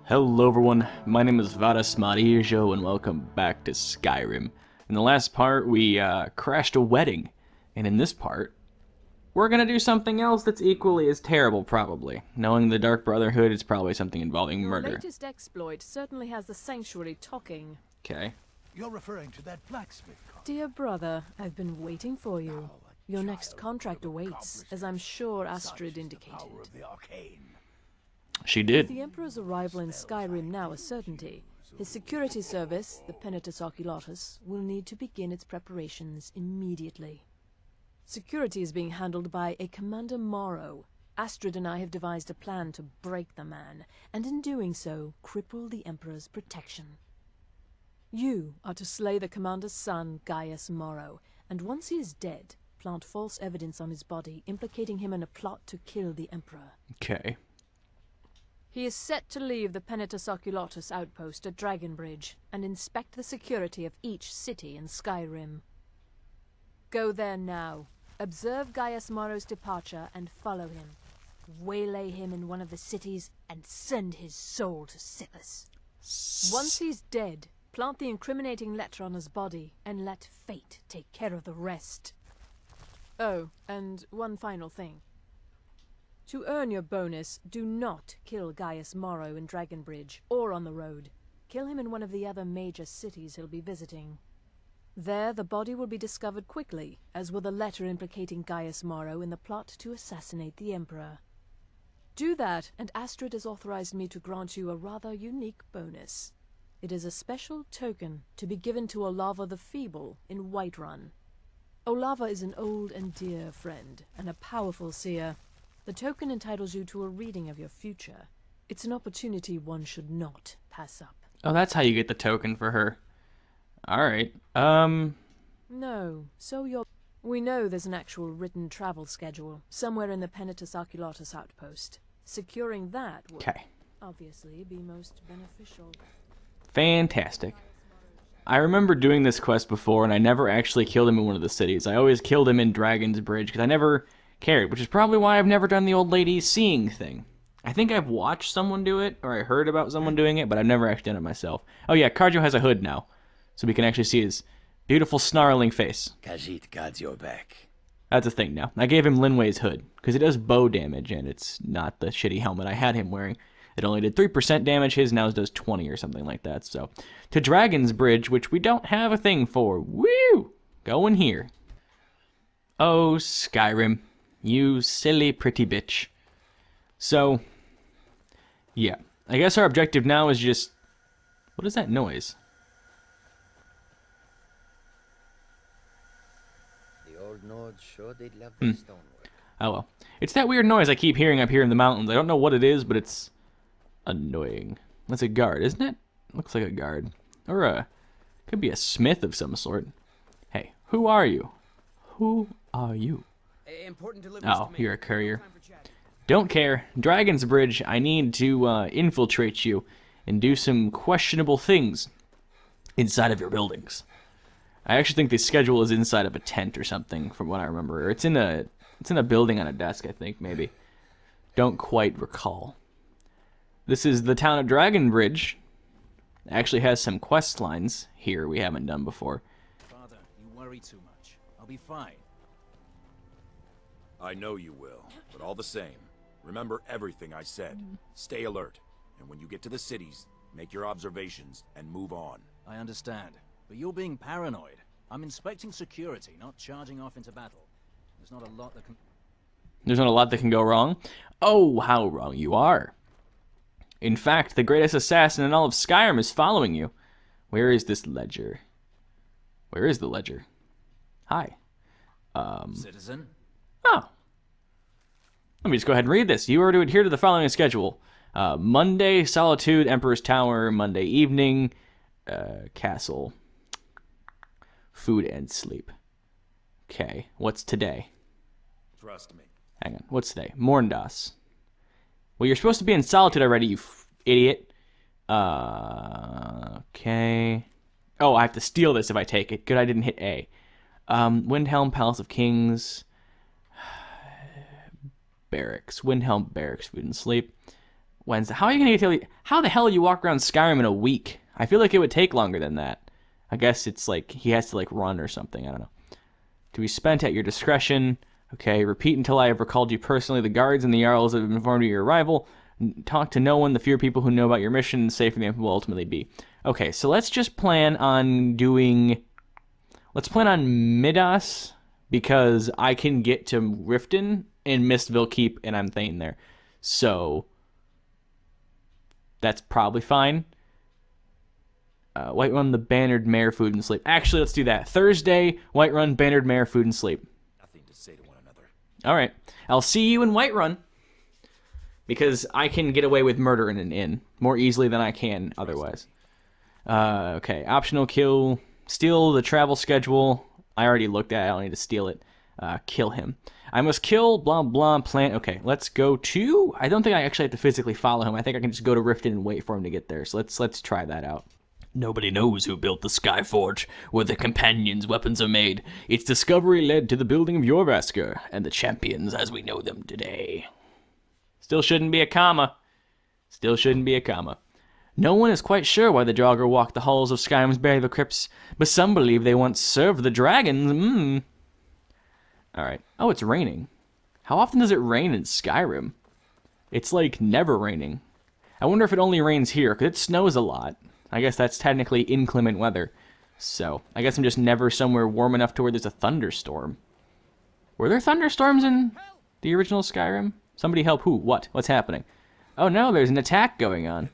Hello everyone, my name is Vadas Marijo and welcome back to Skyrim. In the last part we crashed a wedding, and in this part we're gonna do something else that's equally as terrible probably. Knowing the Dark Brotherhood, it's probably something involving murder. Your latest exploit certainly has the sanctuary talking. Okay. You're referring to that blacksmith car. Dear brother, I've been waiting for you. Your next contract awaits, as I'm sure Astrid indicated. Power of the arcane. She did. With the Emperor's arrival in Skyrim now a certainty, his security service, the Penitus Oculatus, will need to begin its preparations immediately. Security is being handled by a Commander Morrow. Astrid and I have devised a plan to break the man, and in doing so, cripple the Emperor's protection. You are to slay the Commander's son, Gaius Morrow, and once he is dead, plant false evidence on his body, implicating him in a plot to kill the Emperor. Okay. He is set to leave the Penitus Oculatus outpost at Dragonbridge and inspect the security of each city in Skyrim. Go there now, observe Gaius Morrow's departure and follow him. Waylay him in one of the cities and send his soul to Sithis. Once he's dead, plant the incriminating letter on his body and let fate take care of the rest. Oh, and one final thing. To earn your bonus, do not kill Gaius Morrow in Dragonbridge or on the road. Kill him in one of the other major cities he'll be visiting. There, the body will be discovered quickly, as will the letter implicating Gaius Morrow in the plot to assassinate the Emperor. Do that, and Astrid has authorized me to grant you a rather unique bonus. It is a special token to be given to Olava the Feeble in Whiterun. Olava is an old and dear friend, and a powerful seer. The token entitles you to a reading of your future. It's an opportunity one should not pass up. Oh, that's how you get the token for her. Alright, No, so you're... We know there's an actual written travel schedule, somewhere in the Penitus Oculatus outpost. Securing that would obviously be most beneficial. fantastic. I remember doing this quest before and I never actually killed him in one of the cities. I always killed him in Dragon's Bridge because I never cared, which is probably why I've never done the old lady seeing thing. I think I've watched someone do it, or I heard about someone doing it, but I've never actually done it myself. Oh yeah, Carjo has a hood now, so we can actually see his beautiful snarling face. Khajiit got your back. That's a thing now. I gave him Linway's hood, because it does bow damage, and it's not the shitty helmet I had him wearing. It only did 3% damage, his now does 20 or something like that. So, to Dragon's Bridge, which we don't have a thing for. Woo! Going here. Oh, Skyrim. You silly pretty bitch. So, yeah. I guess our objective now is just... What is that noise? The old Nords sure did love their stonework. Oh well. It's that weird noise I keep hearing up here in the mountains. I don't know what it is, but it's annoying. That's a guard, isn't it? Looks like a guard. Or could be a smith of some sort. Hey, who are you? Who are you? Oh, you're a courier. Don't care. Dragon's Bridge, I need to infiltrate you and do some questionable things inside of your buildings. I actually think the schedule is inside of a tent or something, from what I remember. Or it's in a building on a desk, I think, maybe. Don't quite recall. This is the town of Dragonbridge. It actually has some quest lines here we haven't done before. Father, you worry too much. I'll be fine. I know you will, but all the same, remember everything I said. Stay alert, and when you get to the cities, make your observations and move on. I understand, but you're being paranoid. I'm inspecting security, not charging off into battle. There's not a lot that can... There's not a lot that can go wrong? Oh, how wrong you are. In fact, the greatest assassin in all of Skyrim is following you. Where is this ledger? Where is the ledger? Hi. Citizen? Oh. Let me just go ahead and read this. You are to adhere to the following schedule. Monday, Solitude, Emperor's Tower. Monday evening, Castle. Food and sleep. Okay, what's today? Trust me. Hang on, what's today? Morndas. Well, you're supposed to be in Solitude already, you idiot. Okay. Oh, I have to steal this if I take it. Good, I didn't hit A. Windhelm, Palace of Kings. Barracks. Windhelm Barracks, food and sleep. Wednesday. How are you gonna get to? How the hell do you walk around Skyrim in a week? I feel like it would take longer than that. I guess it's like he has to like run or something. I don't know. To be spent at your discretion. Okay. Repeat until I have recalled you personally. The guards and the jarls have informed you of your arrival. Talk to no one. The fewer people who know about your mission, the safer the amp will ultimately be. Okay. So let's just plan on doing. Let's plan on Midas because I can get to Riften and Mistville Keep, and I'm staying there. So that's probably fine. Whiterun, the Bannered Mare, Food and Sleep. Actually, let's do that. Thursday, Whiterun, Bannered Mare, Food and Sleep. Nothing to say to one another. All right. I'll see you in Whiterun because I can get away with murder in an inn more easily than I can otherwise. Okay. Optional kill. Steal the travel schedule. I already looked at it. I don't need to steal it. Kill him. I must kill blah blah plant. Okay, let's go to. I don't think I actually have to physically follow him. I think I can just go to Riften and wait for him to get there. So let's try that out. Nobody knows who built the Skyforge, where the companions' weapons are made. Its discovery led to the building of Jorrvaskr, and the champions as we know them today. Still shouldn't be a comma. Still shouldn't be a comma. No one is quite sure why the Draugr walked the halls of Skyrim's burial crypts, but some believe they once served the dragons. Alright. Oh, it's raining. How often does it rain in Skyrim? It's like never raining. I wonder if it only rains here, because it snows a lot. I guess that's technically inclement weather. So, I guess I'm just never somewhere warm enough to where there's a thunderstorm. Were there thunderstorms in the original Skyrim? Somebody help who? What? What's happening? Oh no, there's an attack going on.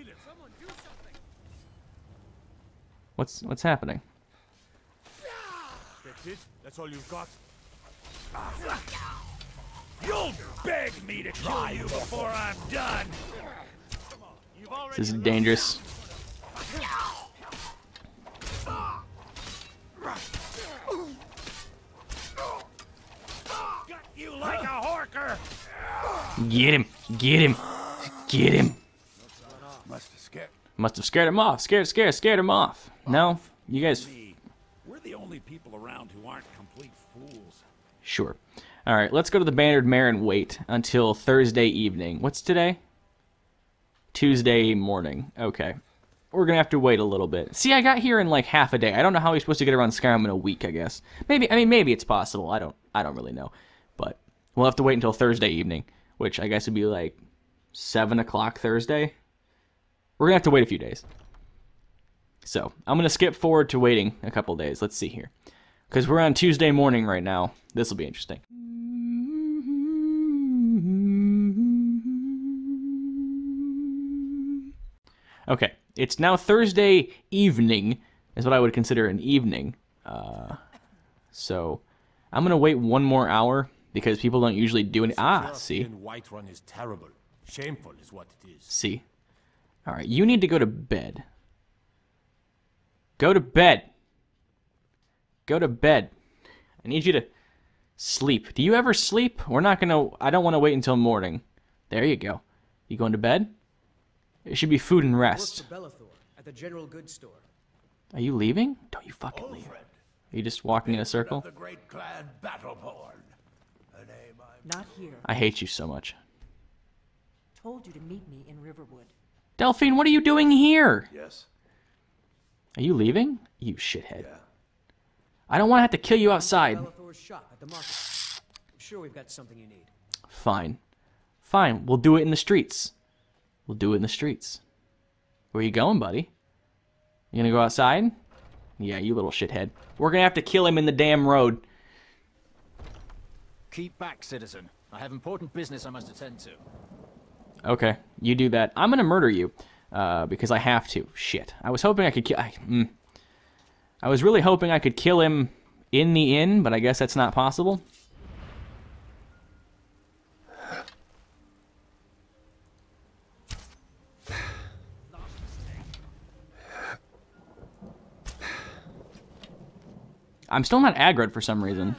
What's happening? That's it? That's all you've got? You'll beg me to try you before I'm done! This is dangerous. Got you like a horker! Get him! Get him! Get him! Must have scared him off. Scared him off. No? You guys... We're the only people around who aren't complete fools. Sure. Alright, let's go to the Bannered Mare and wait until Thursday evening. What's today? Tuesday morning. Okay. We're gonna have to wait a little bit. See, I got here in like half a day. I don't know how we're supposed to get around Skyrim in a week, I guess. Maybe, I mean, maybe it's possible. I don't really know. But we'll have to wait until Thursday evening, which I guess would be like 7 o'clock Thursday. We're gonna have to wait a few days. So, I'm gonna skip forward to waiting a couple days. Let's see here. Because we're on Tuesday morning right now. This will be interesting. Okay, it's now Thursday evening, is what I would consider an evening. So, I'm gonna wait one more hour because people don't usually do it. Ah, see. Whiterun is terrible. Shameful is what it is. See. All right, you need to go to bed. Go to bed. Go to bed. I need you to sleep. Do you ever sleep? We're not gonna. I don't want to wait until morning. There you go. You going to bed? It should be food and rest. At the general goods store. Are you leaving? Don't you fucking leave. Are you just walking in a circle? The great clan Battleborn. A name I'm Not here. I hate you so much. Told you to meet me in Riverwood. Delphine, what are you doing here? Yes. Are you leaving? You shithead. Yeah. I don't want to have to kill you outside. Bellathor's shop at the market. I'm sure we've got something you need. Fine. Fine, we'll do it in the streets. We'll do it in the streets. Where you going, buddy? You gonna go outside? Yeah, you little shithead. We're gonna have to kill him in the damn road. Keep back, citizen. I have important business I must attend to. Okay, you do that. I'm gonna murder you. Because I have to. Shit. I was hoping I could kill... I was really hoping I could kill him in the inn, but I guess that's not possible. I'm still not aggroed for some reason.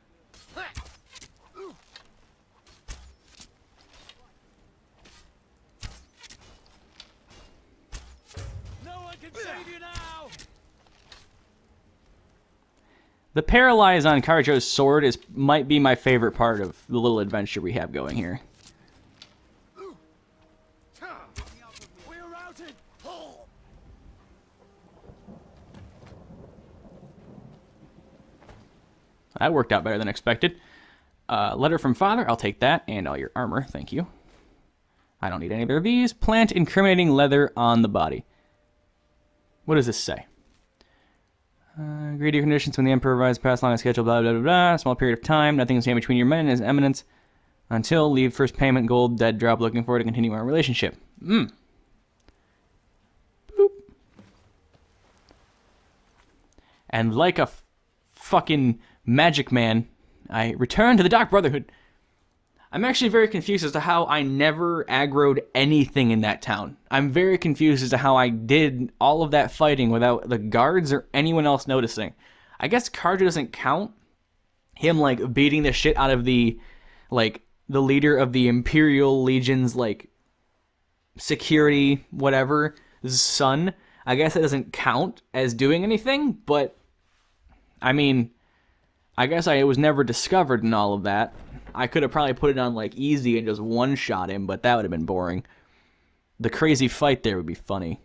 The paralyze on Kharjo's sword might be my favorite part of the little adventure we have going here. that worked out better than expected. Letter from father, I'll take that, and all your armor, thank you. I don't need any of these. Plant incriminating leather on the body. What does this say? Agree to your conditions when the Emperor arrives, pass along a schedule, blah, blah, blah, blah. Small period of time. Nothing is stand between your men and his eminence until leave first payment, gold, dead drop. Looking forward to continue our relationship. Boop. And like a fucking magic man, I return to the Dark Brotherhood. I'm actually very confused as to how I never aggroed anything in that town. I'm very confused as to how I did all of that fighting without the guards or anyone else noticing. I guess Carja doesn't count. Him, like, beating the shit out of the leader of the Imperial Legion's, like, security, whatever, son. I guess it doesn't count as doing anything, but, I mean, I guess I was never discovered in all of that. I could have probably put it on, like, easy and just one-shot him, but that would have been boring. The crazy fight there would be funny.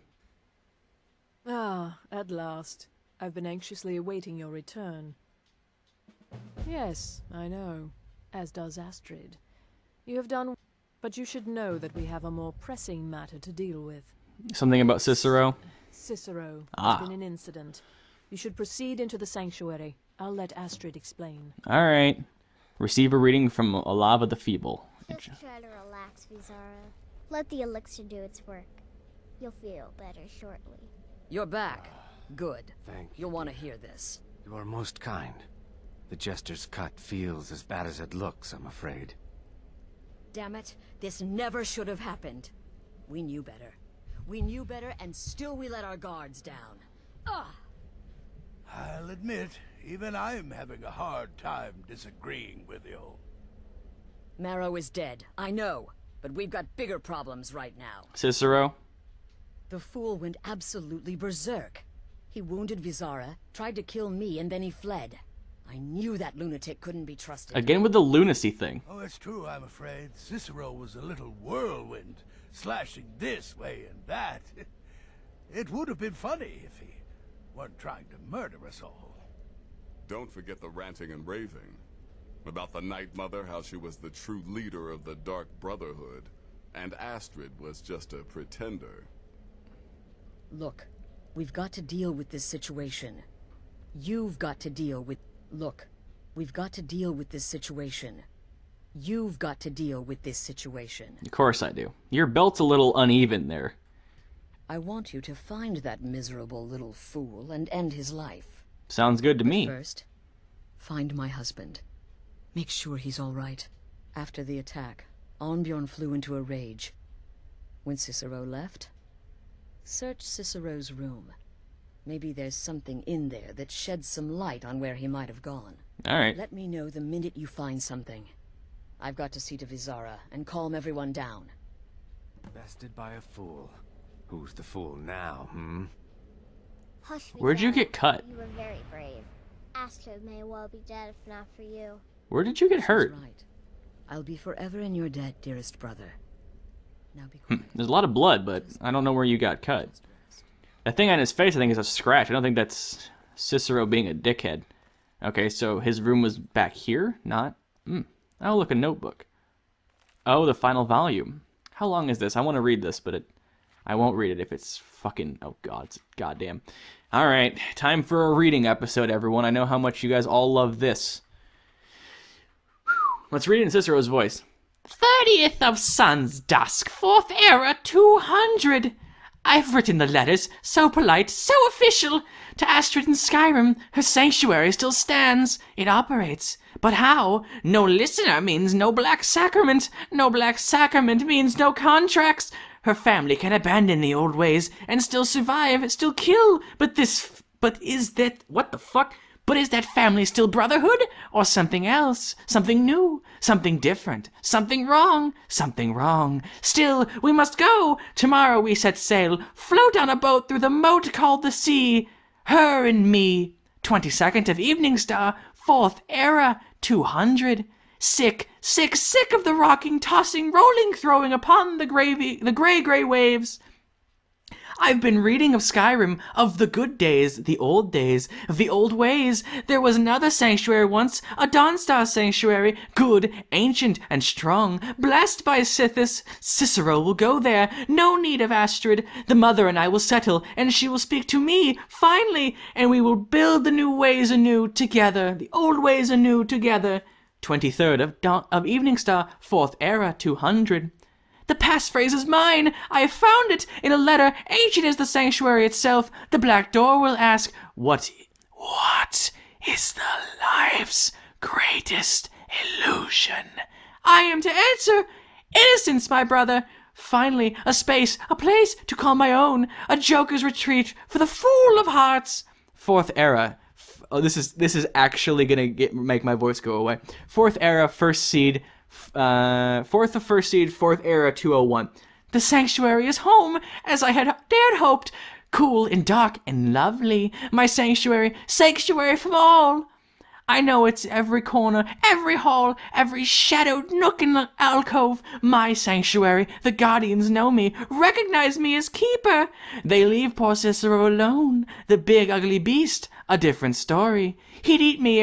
Ah, at last. I've been anxiously awaiting your return. Yes, I know. As does Astrid. You have done... But you should know that we have a more pressing matter to deal with. Something about Cicero? Cicero. There's been an incident. You should proceed into the sanctuary. I'll let Astrid explain. All right. Receive a reading from Olava the Feeble. Just try to relax, Vizara. Let the elixir do its work. You'll feel better shortly. You're back. Good. Thank you. You'll want to hear this. You are most kind. The Jester's cut feels as bad as it looks, I'm afraid. Damn it, this never should have happened. We knew better. We knew better, and still we let our guards down. Ugh! I'll admit, even I'm having a hard time disagreeing with you. Marrow is dead, I know, but we've got bigger problems right now. Cicero? The fool went absolutely berserk. He wounded Vizara, tried to kill me, and then he fled. I knew that lunatic couldn't be trusted. Again with the lunacy thing. Oh, it's true, I'm afraid. Cicero was a little whirlwind, slashing this way and that. It would have been funny if he weren't trying to murder us all. Don't forget the ranting and raving. About the Night Mother, how she was the true leader of the Dark Brotherhood, and Astrid was just a pretender. Look, we've got to deal with this situation. You've got to deal with... Look, we've got to deal with this situation. You've got to deal with this situation. Of course I do. Your belt's a little uneven there. I want you to find that miserable little fool and end his life. Sounds good to me. First, find my husband. Make sure he's all right. After the attack, Arnbjorn flew into a rage. When Cicero left, search Cicero's room. Maybe there's something in there that sheds some light on where he might have gone. All right. Let me know the minute you find something. I've got to see to Vizara and calm everyone down. Bested by a fool. Who's the fool now, Hush, Where'd you get cut? You were very brave. Astrid may well be dead if not for you. Where did you get hurt? She's right. I'll be forever in your debt, dearest brother. Now be quiet. There's a lot of blood, but I don't know where you got cut. That thing on his face, I think, is a scratch. I don't think that's Cicero being a dickhead. Okay, so his room was back here? Not? Oh, look, a notebook. Oh, the final volume. How long is this? I want to read this, but I won't read it if it's fucking... Oh, God. It's goddamn. All right, time for a reading episode, everyone. I know how much you guys all love this. Let's read it in Cicero's voice. 30th of sun's dusk, 4th era, 200. I've written the letters, so polite, so official. To Astrid in Skyrim, her sanctuary still stands. It operates. But how? No listener means no black sacrament. No black sacrament means no contracts. Her family can abandon the old ways and still survive, still kill. But is that... What the fuck? But is that family still brotherhood? Or something else? Something new? Something different? Something wrong? Something wrong. Still, we must go. Tomorrow we set sail. Float on a boat through the moat called the sea. Her and me. 22nd of Evening Star. 4th era. 200. Sick, sick, sick of the rocking, tossing, rolling, throwing upon the grey waves. I've been reading of Skyrim, of the good days, of the old ways. There was another sanctuary once, a Dawnstar sanctuary, good, ancient, and strong, blessed by Sithis. Cicero will go there, no need of Astrid. The mother and I will settle, and she will speak to me, finally, and we will build the new ways anew together, the old ways anew together. 23rd of Evening Star, 4th Era, 200. The passphrase is mine. I have found it in a letter ancient as the sanctuary itself. The Black Door will ask, What is the life's greatest illusion? I am to answer, innocence, my brother. Finally, a space, a place to call my own. A joker's retreat for the fool of hearts. 4th Era. Oh, this is actually gonna make my voice go away. 4th Era, first seed. 4th of first seed, 4th Era, 201. The sanctuary is home, as I had dared hoped. Cool and dark and lovely. My sanctuary from all. I know it's every corner, every hall, every shadowed nook and alcove. My sanctuary. The guardians know me, recognize me as keeper. They leave poor Cicero alone. The big ugly beast, a different story. He'd eat me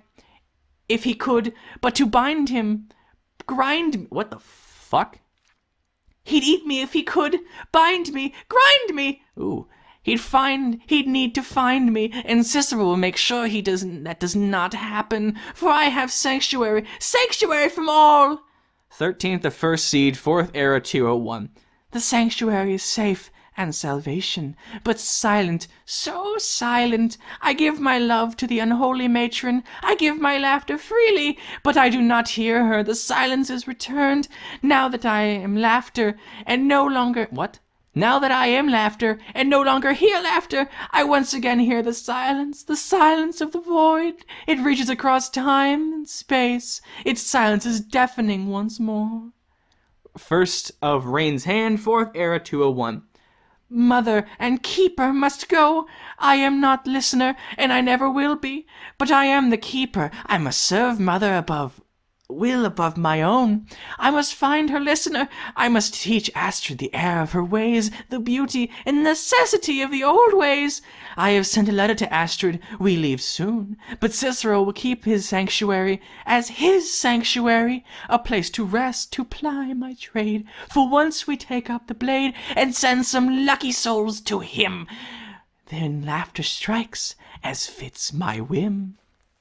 if he could, but to bind him, what the fuck? He'd eat me if he could, bind me, grind me. Ooh. He'd need to find me, and Cicero will make sure that does not happen, for I have sanctuary from all. 13th of first seed, 4th Era, 201. The sanctuary is safe and salvation, but silent, so silent. I give my love to the unholy matron. I give my laughter freely, but I do not hear her. The silence is returned. Now that I am laughter, and no longer... What? Now that I am laughter, and no longer hear laughter, I once again hear the silence of the void. It reaches across time and space. Its silence is deafening once more. First of Rain's Hand, 4th Era, 201. Mother and keeper must go. I am not listener, and I never will be, but I am the keeper. I must serve mother above my own. I must find her listener. I must teach Astrid the air of her ways, the beauty and necessity of the old ways. I have sent a letter to Astrid. We leave soon, but Cicero will keep his sanctuary as his sanctuary, a place to rest, to ply my trade. For once we take up the blade and send some lucky souls to him. Then laughter strikes as fits my whim.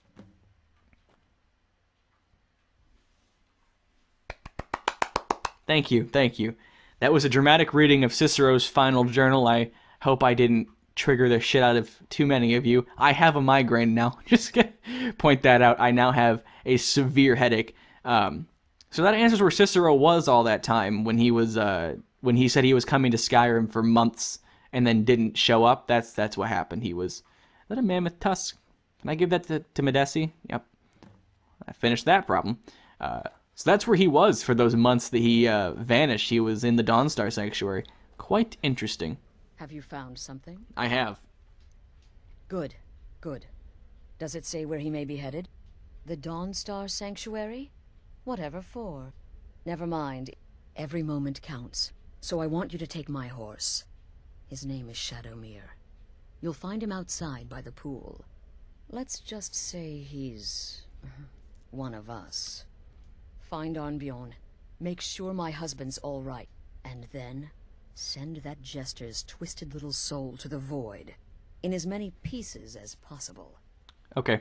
Thank you. That was a dramatic reading of Cicero's final journal. I hope I didn't trigger the shit out of too many of you. I have a migraine now. Just gonna point that out. I now have a severe headache. So that answers where Cicero was all that time when he was when he said he was coming to Skyrim for months and then didn't show up. That's what happened. He was... Is that a mammoth tusk? Can I give that to Medesi? Yep. I finished that problem. So that's where he was for those months that he vanished. He was in the Dawnstar Sanctuary. Quite interesting. Have you found something? I have. Good. Does it say where he may be headed? The Dawnstar Sanctuary? Whatever for. Never mind. Every moment counts. So I want you to take my horse. His name is Shadowmere. You'll find him outside by the pool. Let's just say he's... one of us. Find Arnbjorn. Make sure my husband's all right. And then, send that jester's twisted little soul to the void. In as many pieces as possible. Okay.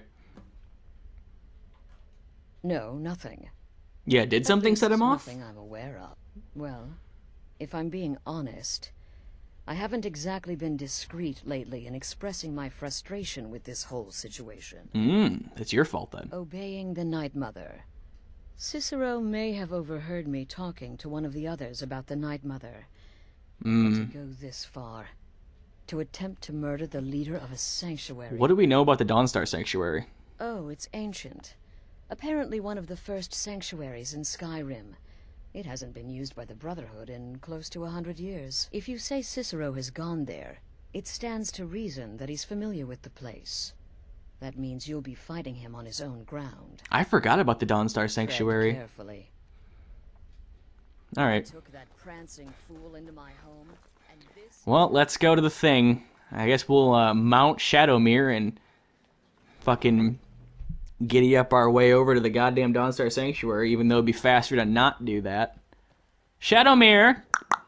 No, nothing. Yeah, did something set him off? Nothing I'm aware of. Well, if I'm being honest, I haven't exactly been discreet lately in expressing my frustration with this whole situation. It's your fault then. Obeying the Night Mother. Cicero may have overheard me talking to one of the others about the Night Mother. But to go this far, to attempt to murder the leader of a sanctuary... What do we know about the Dawnstar Sanctuary? Oh, it's ancient. Apparently one of the first sanctuaries in Skyrim. It hasn't been used by the Brotherhood in close to 100 years. If you say Cicero has gone there, it stands to reason that he's familiar with the place. That means you'll be fighting him on his own ground. I forgot about the Dawnstar Sanctuary. Tread carefully. All right. I took that prancing fool into my home, and Well, let's go to the thing. I guess we'll mount Shadowmere and fucking giddy up our way over to the goddamn Dawnstar Sanctuary, even though it'd be faster to not do that. Shadowmere!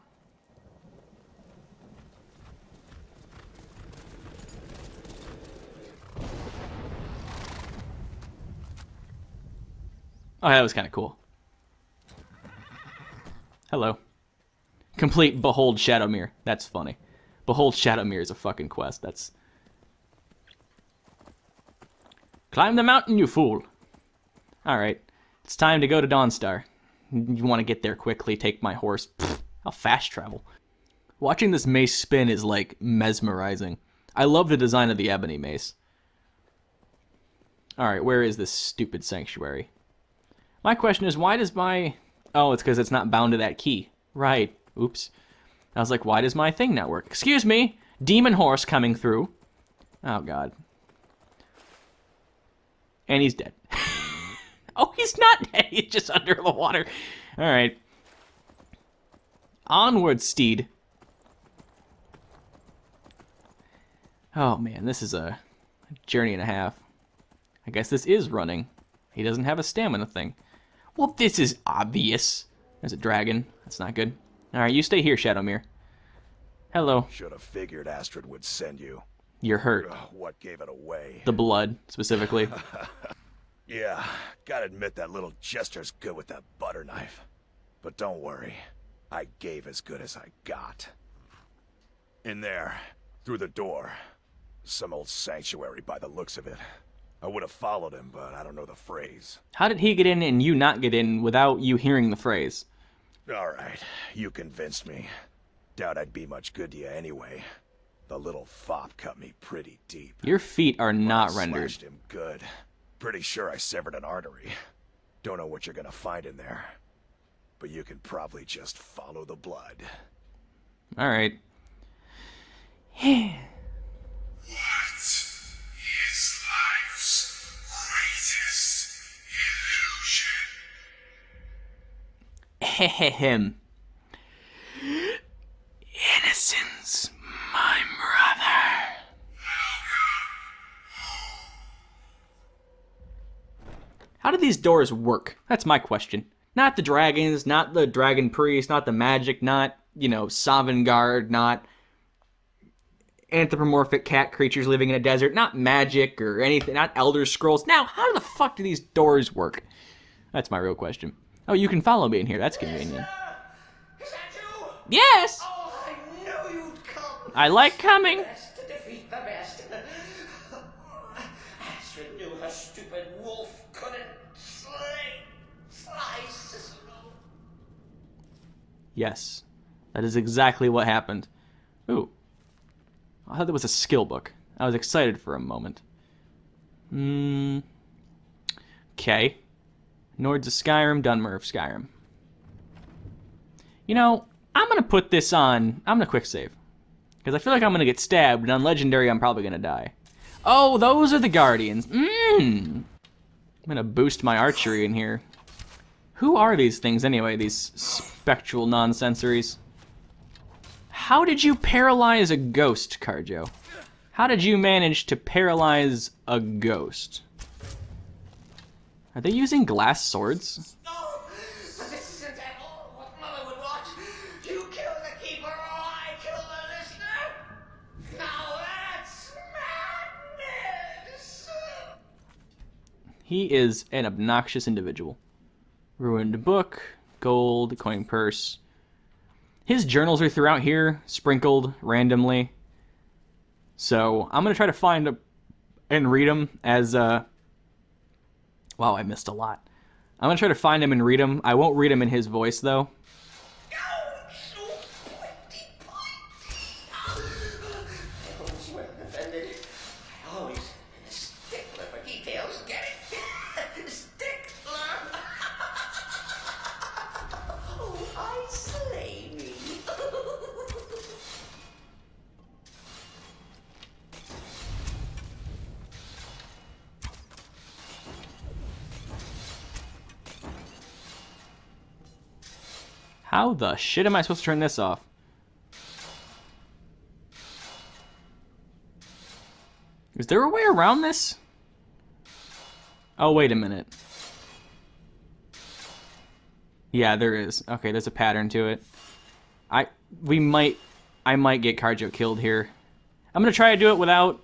Oh, that was kind of cool. Hello. Complete Behold Shadowmere. That's funny. Behold Shadowmere is a fucking quest. That's... Climb the mountain, you fool. Alright. It's time to go to Dawnstar. You want to get there quickly, take my horse. Pfft, I'll fast travel. Watching this mace spin is, like, mesmerizing. I love the design of the ebony mace. Alright, where is this stupid sanctuary? My question is, why does my... Oh, it's because it's not bound to that key. Right. Oops. I was like, why does my thing not work? Excuse me! Demon horse coming through. Oh, God. And he's dead. Oh, he's not dead. He's just under the water. Alright. Onward, steed. Oh, man. This is a journey and a half. I guess this is running. He doesn't have a stamina thing. Well, this is obvious. There's a dragon. That's not good. Alright, you stay here, Shadowmere. Hello. Should have figured Astrid would send you. You're hurt. What gave it away? The blood, specifically. Yeah, gotta admit that little Jester's good with that butter knife. But don't worry, I gave as good as I got. In there, through the door. Some old sanctuary by the looks of it. I would have followed him, but I don't know the phrase. How did he get in and you not get in without you hearing the phrase? Alright, you convinced me. Doubt I'd be much good to you anyway. The little fop cut me pretty deep. Your feet are not I rendered. Slashed him good. Pretty sure I severed an artery. Don't know what you're gonna find in there. But you can probably just follow the blood. Alright. Him. Innocence, my brother. How do these doors work? That's my question. Not the dragons, not the dragon priest, not the magic, not, you know, Sovngarde, not anthropomorphic cat creatures living in a desert, not magic or anything, not Elder Scrolls. Now, how the fuck do these doors work? That's my real question. Oh, you can follow me in here. That's convenient. Is that you? Yes! Oh, I knew you'd come. I like coming. To defeat the best. Astrid knew her stupid wolf couldn't slice Cicero. Yes. That is exactly what happened. Ooh. I thought that was a skill book. I was excited for a moment. Okay. Nords of Skyrim, Dunmer of Skyrim. You know, I'm going to put this on... I'm going to quick save. Because I feel like I'm going to get stabbed, and on Legendary I'm probably going to die. Oh, those are the Guardians. I'm going to boost my archery in here. Who are these things anyway, these spectral nonsensories? How did you paralyze a ghost, Carjo? How did you manage to paralyze a ghost? Are they using glass swords? No! This isn't at all what Mother would want. You kill the Keeper or I kill the Listener. Now that's madness! He is an obnoxious individual. Ruined book, gold, coin purse. His journals are throughout here, sprinkled randomly. So I'm going to try to find and read them as... Wow, I missed a lot. I'm going to try to find him and read him. I won't read him in his voice, though. How the shit am I supposed to turn this off? Is there a way around this? Oh, wait a minute. Yeah, there is. Okay, there's a pattern to it. I might get Kharjo killed here. I'm gonna try to do it without...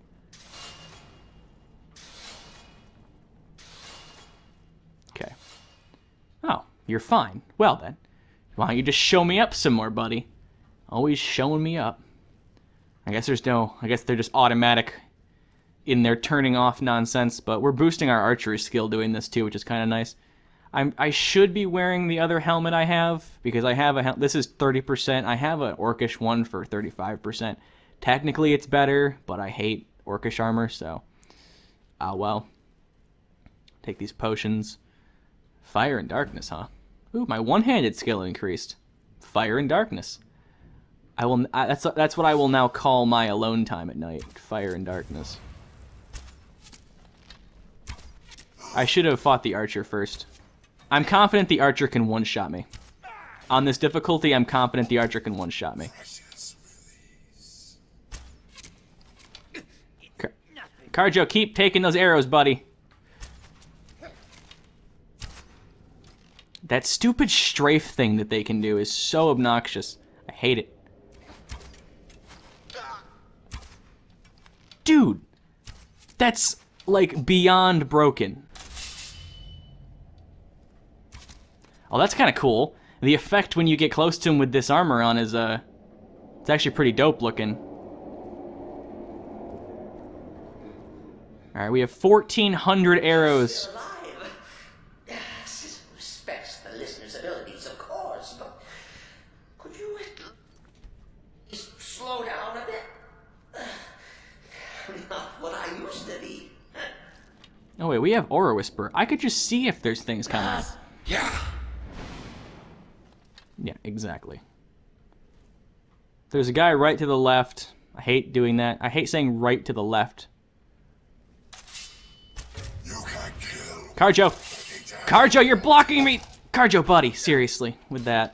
Okay. Oh, you're fine. Well then. Why don't you just show me up some more, buddy? Always showing me up. I guess there's no... I guess they're just automatic in their turning off nonsense, but we're boosting our archery skill doing this too, which is kind of nice. I should be wearing the other helmet I have, because I have a this is 30%. I have an Orcish one for 35%. Technically it's better, but I hate Orcish armor, so... well. Take these potions. Fire and darkness, huh? Ooh, my one-handed skill increased. Fire and darkness. That's what I will now call my alone time at night. Fire and darkness. I should have fought the archer first. I'm confident the archer can one-shot me. On this difficulty, I'm confident the archer can one-shot me. Kharjo, keep taking those arrows, buddy. That stupid strafe thing that they can do is so obnoxious. I hate it. Dude! That's, like, beyond broken. Oh, that's kind of cool. The effect when you get close to him with this armor on is, it's actually pretty dope looking. Alright, we have 1,400 arrows. Cicero respects the listener's abilities, of course, but could you just slow down a bit? Not what I used to be. Oh wait, we have Aura Whisper. I could just see if there's things coming. Yeah. Yeah, exactly. There's a guy right to the left. I hate doing that. I hate saying right to the left. Kharjo! Kharjo, you're blocking me! Kharjo, buddy, seriously, with that.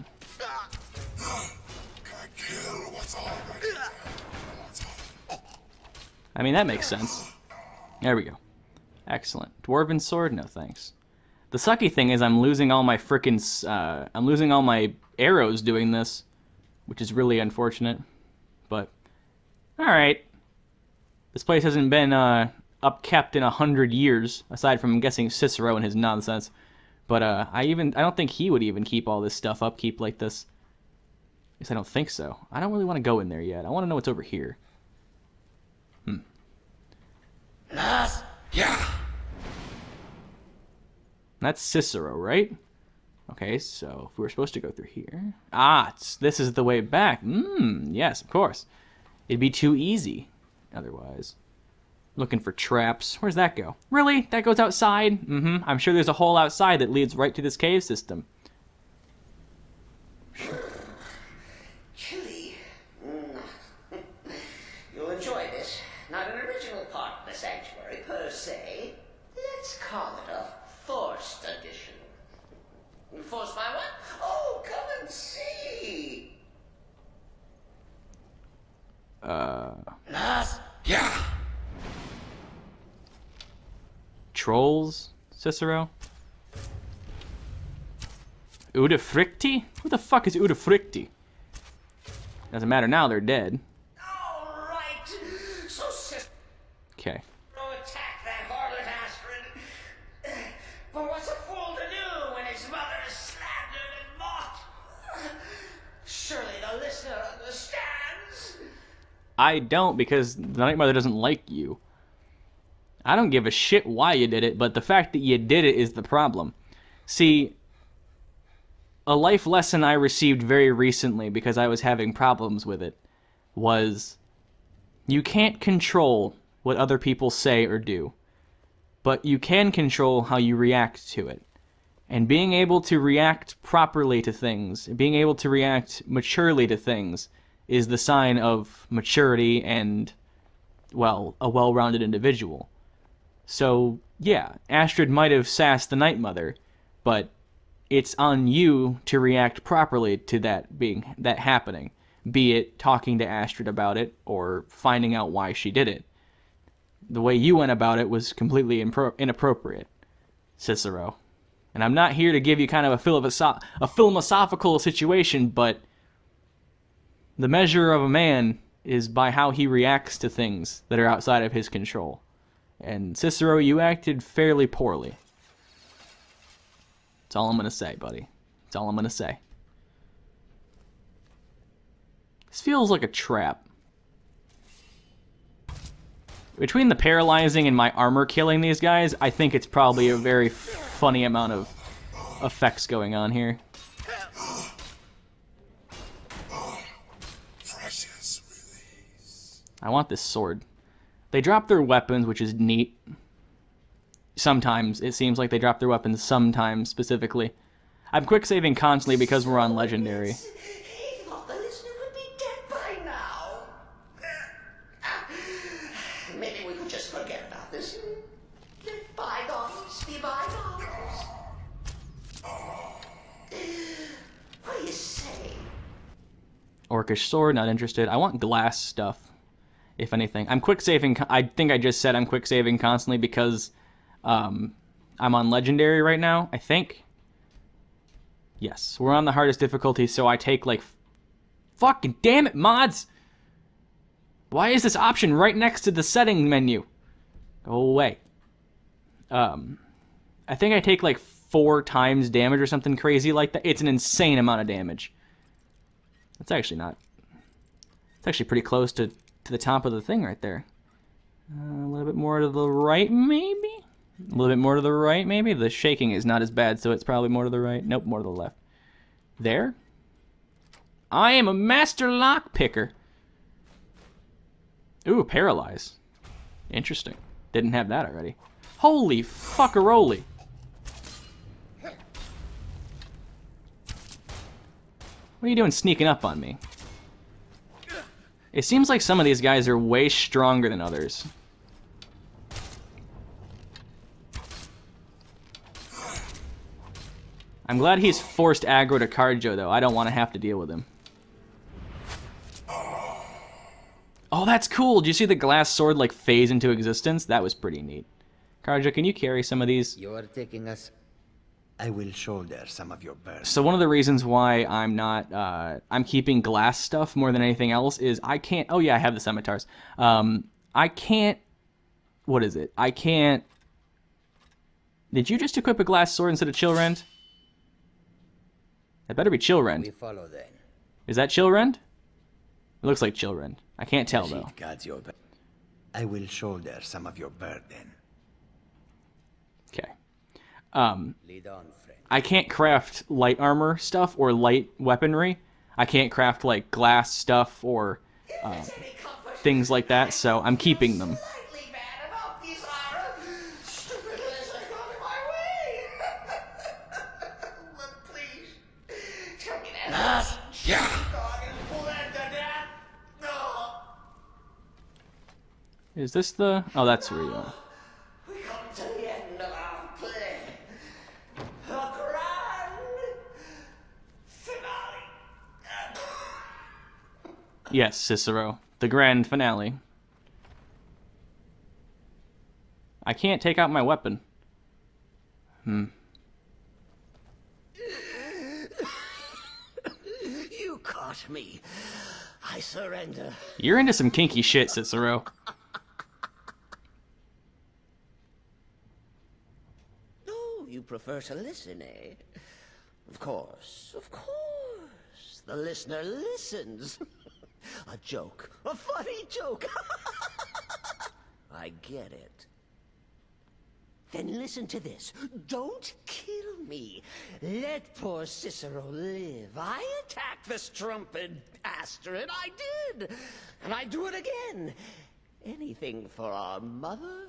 I mean, that makes sense. There we go. Excellent. Dwarven sword? No, thanks. The sucky thing is I'm losing all my frickin' I'm losing all my arrows doing this, which is really unfortunate. But, alright. This place hasn't been, upkept in 100 years, aside from, I'm guessing, Cicero and his nonsense. But, I don't think he would even keep all this stuff upkeep like this. At least I don't think so. I don't really want to go in there yet. I want to know what's over here. Yeah. That's Cicero, right? Okay, so if we were supposed to go through here... Ah, this is the way back. Yes, of course. It'd be too easy otherwise. Looking for traps. Where's that go? Really? That goes outside? I'm sure there's a hole outside that leads right to this cave system. Chilly. You'll enjoy this. Not an original part of the sanctuary per se. Let's call it a forced addition. Forced by what? Oh, come and see. Yeah. Trolls, Cicero? Udafricti? Who the fuck is Udafricti? Doesn't matter now, they're dead. All right. So Cicero Okay. attacked that harlot Astrid. But what's a fool to do when his mother is slandered and mocked? Surely the listener understands. I don't, because the Night Mother doesn't like you. I don't give a shit why you did it, but the fact that you did it is the problem. See, a life lesson I received very recently because I was having problems with it was you can't control what other people say or do, but you can control how you react to it. And being able to react properly to things, being able to react maturely to things, is the sign of maturity and, well, a well-rounded individual. So, yeah, Astrid might have sassed the Night Mother, but it's on you to react properly to that happening. Be it talking to Astrid about it, or finding out why she did it. the way you went about it was completely inappropriate, Cicero. And I'm not here to give you kind of a philosophical situation, but the measure of a man is by how he reacts to things that are outside of his control. And Cicero, you acted fairly poorly. That's all I'm going to say, buddy. That's all I'm going to say. This feels like a trap. Between the paralyzing and my armor killing these guys, I think it's probably a very funny amount of effects going on here. I want this sword. They drop their weapons, which is neat. Sometimes. It seems like they drop their weapons sometimes, specifically. I'm quick saving constantly because we're on Legendary. He thought the listener would be dead by now. Maybe we could just forget about this. Let bygones be bygones. What do you say? Orcish sword, not interested. I want glass stuff. If anything, I'm quick saving. I think I just said I'm quick saving constantly because I'm on Legendary right now. I think. Yes, we're on the hardest difficulty, so I take like. Fucking damn it, mods! Why is this option right next to the setting menu? Go away. I think I take like 4 times damage or something crazy like that. It's an insane amount of damage. That's actually not. It's actually pretty close to the top of the thing right there. A little bit more to the right, maybe? A little bit more to the right, maybe? The shaking is not as bad, so it's probably more to the right. Nope, more to the left. There? I am a master lock picker. Ooh, paralyze. Interesting. Didn't have that already. Holy fuckaroli. What are you doing sneaking up on me? It seems like some of these guys are way stronger than others. I'm glad he's forced aggro to Kharjo, though. I don't want to have to deal with him. Oh, that's cool. Did you see the glass sword, like, phase into existence? That was pretty neat. Kharjo, can you carry some of these? You are taking us. I will shoulder some of your burden. So one of the reasons why I'm not, I'm keeping glass stuff more than anything else is I can't, oh yeah, I have the scimitars. I can't, what is it? I can't, did you just equip a glass sword instead of Chillrend? That better be Chillrend. We follow then. Is that Chillrend? It looks like Chillrend. I can't tell though. I will shoulder some of your burden. Okay. Lead on, friend. I can't craft light armor stuff or light weaponry. I can't craft like glass stuff or things like that, so I'm keeping them. Is this the... Oh, that's where you are. We come to the end of our play. The grand finale. Yes, Cicero. The grand finale. I can't take out my weapon. You caught me. I surrender. You're into some kinky shit, Cicero. You prefer to listen, eh? Of course, of course. The listener listens. A joke. A funny joke. I get it. Then listen to this. Don't kill me. Let poor Cicero live. I attacked the strumpet bastard. I did. And I do it again. Anything for our mother?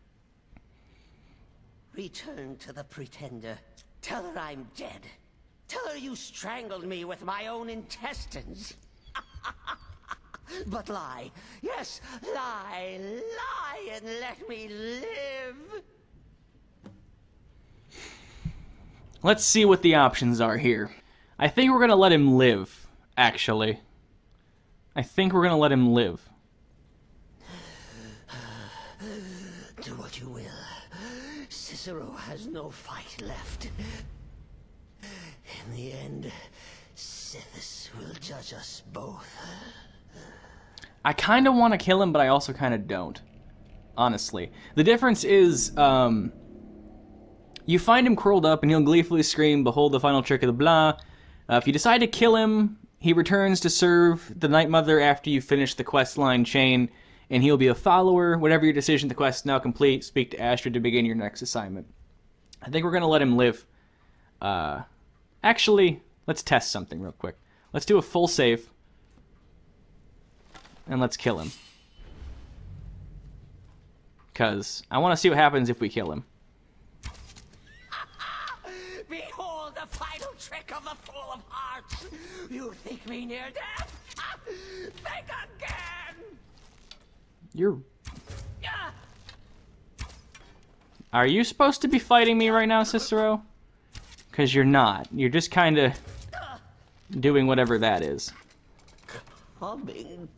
Return to the Pretender. Tell her I'm dead. Tell her you strangled me with my own intestines. But lie. Yes, lie. Lie and let me live. Let's see what the options are here. I think we're gonna let him live, actually. I think we're gonna let him live. what you will. Cicero has no fight left. In the end, Sithis will judge us both. I kind of want to kill him, but I also kind of don't. Honestly. The difference is, you find him curled up and he'll gleefully scream, "Behold the final trick of the blah." If you decide to kill him, he returns to serve the Night Mother after you finish the quest line chain, and he'll be a follower. Whatever your decision, the quest is now complete. Speak to Astrid to begin your next assignment. I think we're going to let him live. Actually, let's test something real quick. Let's do a full save. And let's kill him. Because I want to see what happens if we kill him. Behold the final trick of the Fool of Hearts! You think me near death? Think again! You're... Are you supposed to be fighting me right now, Cicero? Because you're not. You're just kind of doing whatever that is. Coming.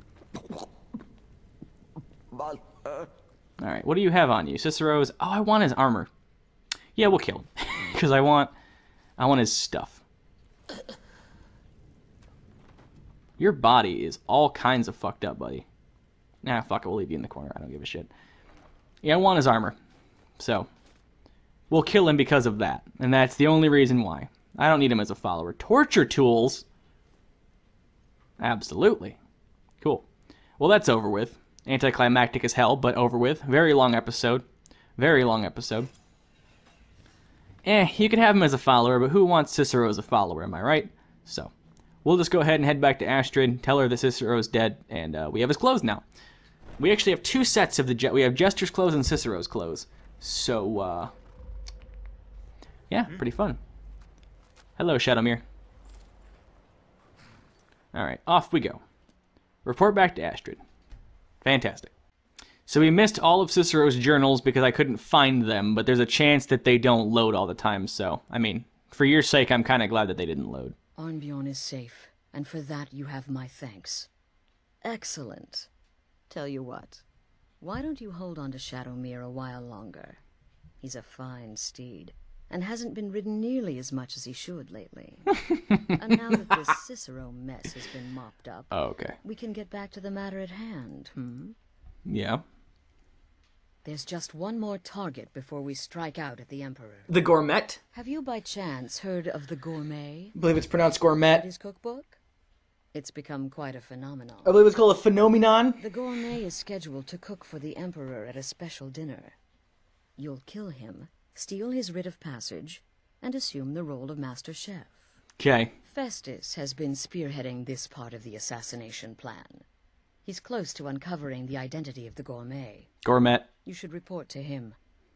Alright, what do you have on you? Cicero's... Oh, I want his armor. Yeah, we'll kill him. Because I want his stuff. Your body is all kinds of fucked up, buddy. Nah, fuck it, we'll leave you in the corner. I don't give a shit. Yeah, I want his armor. So, we'll kill him because of that. And that's the only reason why. I don't need him as a follower. Torture tools? Absolutely. Cool. Well, that's over with. Anticlimactic as hell, but over with. Very long episode. Very long episode. You can have him as a follower, but who wants Cicero as a follower, am I right? So, we'll just go ahead and head back to Astrid, tell her that Cicero's dead, and we have his clothes now. We actually have two sets of the... We have Jester's clothes and Cicero's clothes. So, yeah, pretty fun. Hello, Shadowmere. Alright, off we go. Report back to Astrid. Fantastic. So we missed all of Cicero's journals because I couldn't find them, but there's a chance that they don't load all the time, so, I mean, for your sake, I'm kind of glad that they didn't load. Arnbjorn is safe, and for that you have my thanks. Excellent. Tell you what, why don't you hold on to Shadowmere a while longer? He's a fine steed, and hasn't been ridden nearly as much as he should lately. And now that this Cicero mess has been mopped up, we can get back to the matter at hand, Yeah. There's just one more target before we strike out at the Emperor. The Gourmet? Have you by chance heard of the Gourmet? I believe it's pronounced Gourmet. His cookbook? It's become quite a phenomenon. I believe it's called a phenomenon. The Gourmet is scheduled to cook for the Emperor at a special dinner. You'll kill him, steal his writ of passage, and assume the role of Master Chef. Okay. Festus has been spearheading this part of the assassination plan. He's close to uncovering the identity of the Gourmet. Gourmet. You should report to him.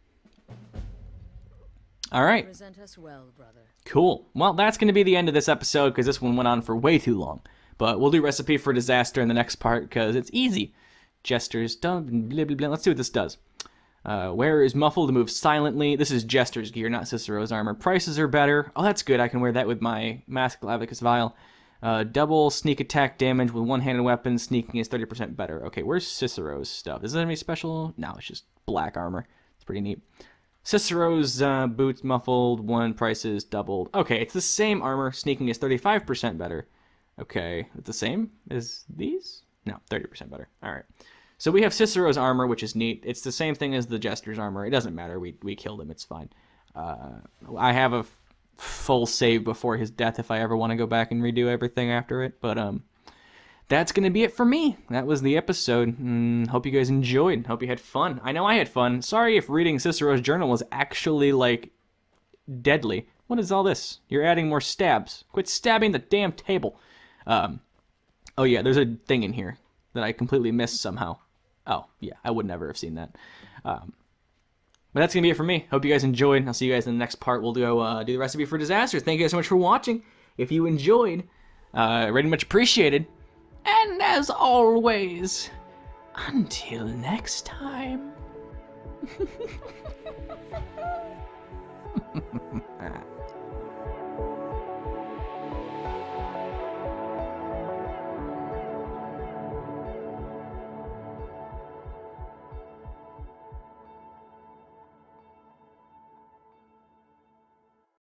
All right. Present us well, brother. Cool. Well, that's going to be the end of this episode because this one went on for way too long. But we'll do Recipe for Disaster in the next part because it's easy. Jester's done. Blah, blah, blah. Let's see what this does. Wearer is muffled to move silently. This is Jester's gear, not Cicero's armor. Prices are better. Oh, that's good. I can wear that with my Mask of Lavicus Vial. Double sneak attack damage with one-handed weapons. Sneaking is 30% better. Okay, where's Cicero's stuff? Is there any special? No, it's just black armor. It's pretty neat. Cicero's boots muffled. One prices doubled. Okay, it's the same armor. Sneaking is 35% better. Okay, it's the same as these? No, 30% better. All right. So we have Cicero's armor, which is neat. It's the same thing as the Jester's armor. It doesn't matter. We killed him. It's fine. I have a full save before his death if I ever want to go back and redo everything after it. But that's going to be it for me. That was the episode. Hope you guys enjoyed. Hope you had fun. I know I had fun. Sorry if reading Cicero's journal was actually, like, deadly. What is all this? You're adding more stabs. Quit stabbing the damn table. Oh yeah, there's a thing in here that I completely missed somehow. Oh, yeah, I would never have seen that. But that's going to be it for me. Hope you guys enjoyed. I'll see you guys in the next part. We'll go do the Recipe for Disaster. Thank you guys so much for watching. If you enjoyed, very much appreciated. And as always, until next time.